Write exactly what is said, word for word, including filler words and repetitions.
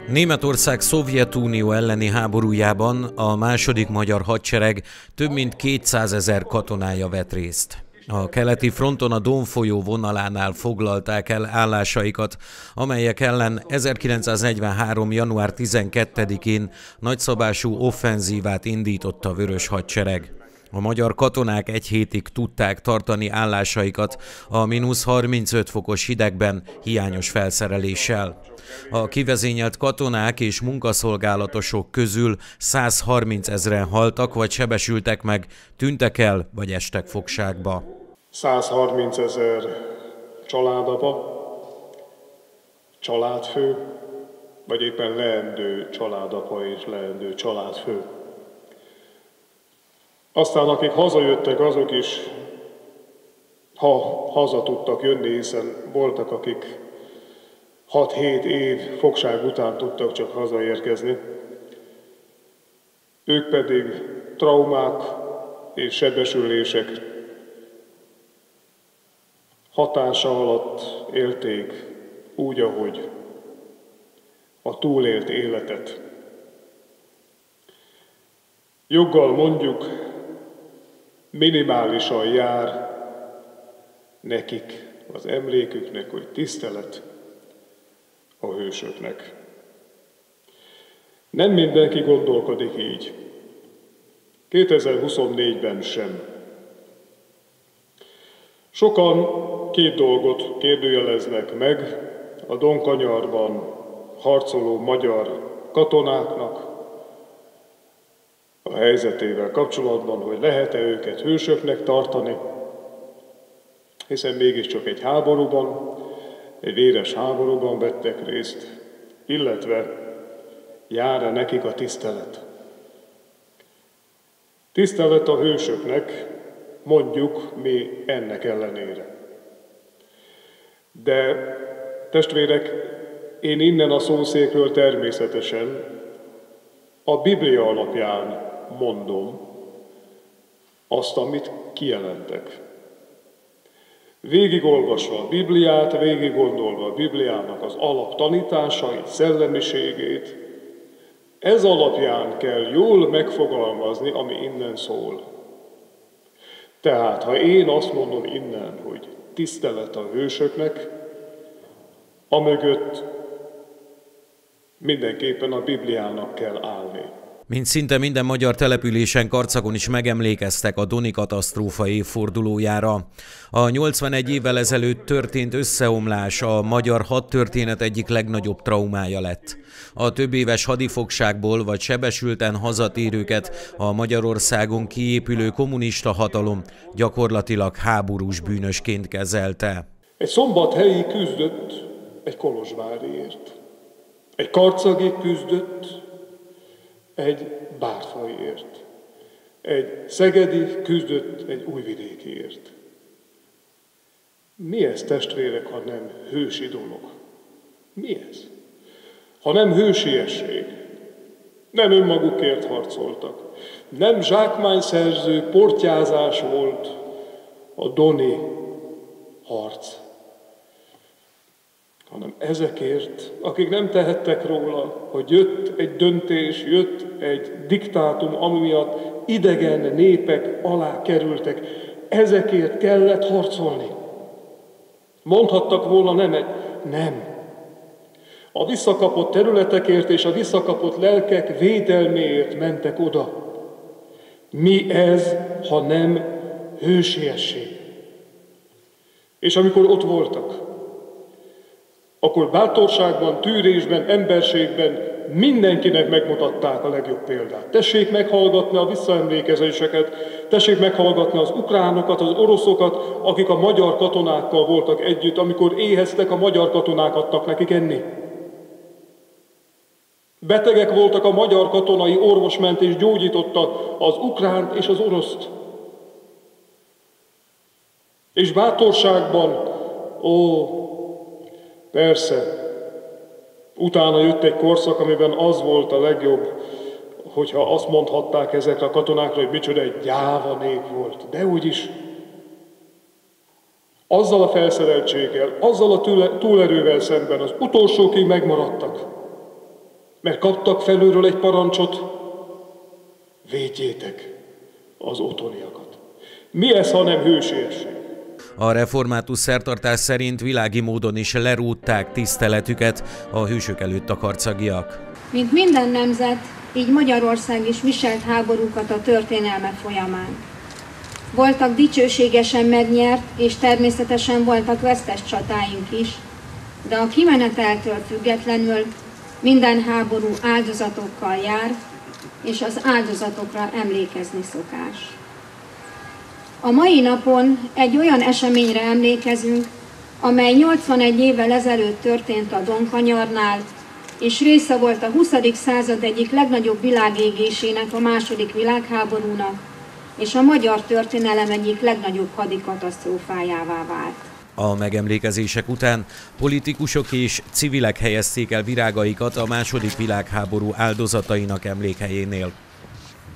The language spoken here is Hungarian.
Németország Szovjetunió elleni háborújában a második magyar hadsereg több mint kétszázezer katonája vett részt. A keleti fronton a Don folyó vonalánál foglalták el állásaikat, amelyek ellen ezerkilencszáznegyvenhárom. január tizenkettedikén nagyszabású offenzívát indított a Vörös Hadsereg. A magyar katonák egy hétig tudták tartani állásaikat a mínusz harmincöt fokos hidegben hiányos felszereléssel. A kivezényelt katonák és munkaszolgálatosok közül százharminc ezren haltak vagy sebesültek meg, tűntek el vagy estek fogságba. százharminc ezer családapa, családfő, vagy éppen leendő családapa és leendő családfő. Aztán akik hazajöttek, azok is, ha haza tudtak jönni, hiszen voltak, akik hat-hét év fogság után tudtak csak hazaérkezni, ők pedig traumák és sebesülések hatása alatt élték úgy, ahogy a túlélt életet. Joggal mondjuk, minimálisan jár nekik, az emléküknek, hogy tisztelet a hősöknek. Nem mindenki gondolkodik így. kétezer-huszonnégyben sem. Sokan két dolgot kérdőjeleznek meg a Donkanyarban harcoló magyar katonáknak a helyzetével kapcsolatban, hogy lehet-e őket hősöknek tartani, hiszen mégiscsak egy háborúban, egy véres háborúban vettek részt, illetve jár-e nekik a tisztelet. Tisztelet a hősöknek, mondjuk mi ennek ellenére. De testvérek, én innen a szószékről természetesen a Biblia alapján mondom azt, amit kijelentek. Végigolvasva a Bibliát, végiggondolva a Bibliának az alaptanításait, szellemiségét, ez alapján kell jól megfogalmazni, ami innen szól. Tehát, ha én azt mondom innen, hogy tisztelet a hősöknek, amögött mindenképpen a Bibliának kell állni. Mint szinte minden magyar településen, Karcagon is megemlékeztek a Doni katasztrófa évfordulójára. A nyolcvanegy évvel ezelőtt történt összeomlás a magyar hadtörténet egyik legnagyobb traumája lett. A többéves hadifogságból vagy sebesülten hazatérőket a Magyarországon kiépülő kommunista hatalom gyakorlatilag háborús bűnösként kezelte. Egy szombathelyi küzdött egy kolozsváriért. Egy karcagi küzdött egy bárfaiért. Egy szegedi küzdött egy újvidékiért. Mi ez, testvérek, ha nem hősi dolog? Mi ez? Ha nem hősiesség. Nem önmagukért harcoltak. Nem zsákmányszerző portyázás volt a doni harc, hanem ezekért, akik nem tehettek róla, hogy jött egy döntés, jött egy diktátum, ami miatt idegen népek alá kerültek. Ezekért kellett harcolni. Mondhattak volna nemet? Nem. A visszakapott területekért és a visszakapott lelkek védelméért mentek oda. Mi ez, ha nem hősiesség? És amikor ott voltak, akkor bátorságban, tűrésben, emberségben mindenkinek megmutatták a legjobb példát. Tessék meghallgatni a visszaemlékezéseket, tessék meghallgatni az ukránokat, az oroszokat, akik a magyar katonákkal voltak együtt, amikor éheztek, a magyar katonák adtak nekik enni. Betegek voltak, a magyar katonai orvos ment és gyógyította az ukránt és az oroszt. És bátorságban, ó, persze, utána jött egy korszak, amiben az volt a legjobb, hogyha azt mondhatták ezekre a katonákra, hogy micsoda egy gyáva nép volt. De úgyis azzal a felszereltséggel, azzal a túlerővel szemben az utolsókig megmaradtak. mert kaptak felülről egy parancsot, védjétek az otthoniakat. Mi ez, ha nem hősiesség? A református szertartás szerint világi módon is lerúgták tiszteletüket a hősök előtt a karcagiak. Mint minden nemzet, így Magyarország is viselt háborúkat a történelme folyamán. Voltak dicsőségesen megnyert, és természetesen voltak vesztes csatáink is, de a kimeneteltől függetlenül minden háború áldozatokkal jár, és az áldozatokra emlékezni szokás. A mai napon egy olyan eseményre emlékezünk, amely nyolcvanegy évvel ezelőtt történt a Donkanyarnál, és része volt a huszadik század egyik legnagyobb világégésének, a második világháborúnak, és a magyar történelem egyik legnagyobb hadikatasztrófájává vált. A megemlékezések után politikusok és civilek helyezték el virágaikat a második világháború áldozatainak emlékhelyénél.